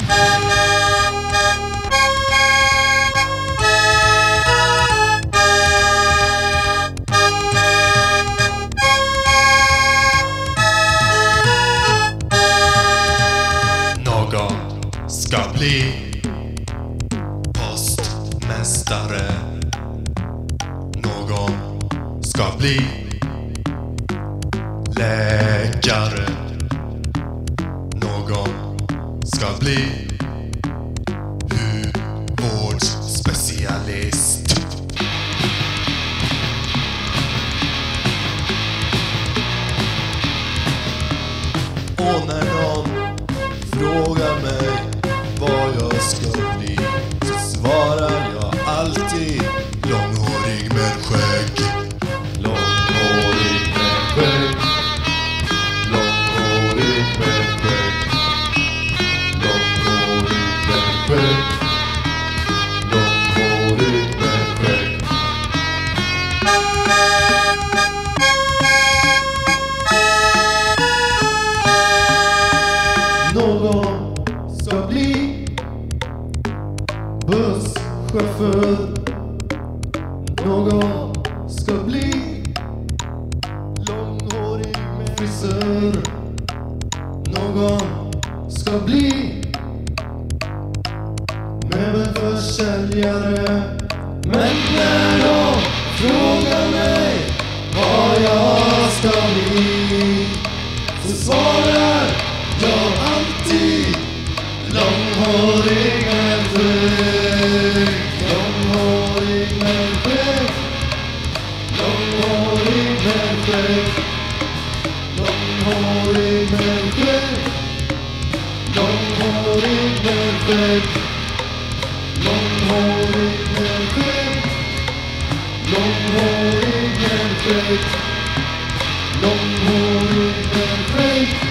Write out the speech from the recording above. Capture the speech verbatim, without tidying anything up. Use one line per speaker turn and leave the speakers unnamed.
Ska bli postmästare. Någon ska bli läkare. Någon ska bli hudvårdsspecialist. Och när någon frågar mig vad jag ska bli, så svarar jag alltid långhårig med skägg. Långhårig med skägg. Långhårig med skägg. Långhårig med skägg. Långhårig med skägg. Någon ska bli busschaufför. Någon ska bli långhårig med frisör. Någon ska bli möbelförsäljare. Men när de frågar mig vad jag ska bli, så svarar jag alltid långhårig med skägg. Långhårig med skägg. Långhårig med skägg. Långhårig med skägg. Långhårig med skägg. Långhårig med skägg. Långhårig med skägg. Långhårig med skägg.